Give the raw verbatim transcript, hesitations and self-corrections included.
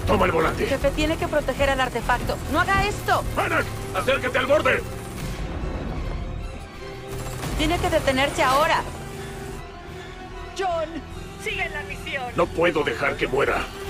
Toma el volante. Jefe, tiene que proteger al artefacto. ¡No haga esto! ¡Anak! ¡Acércate al borde! Tiene que detenerse ahora. John, sigue la misión. No puedo dejar que muera.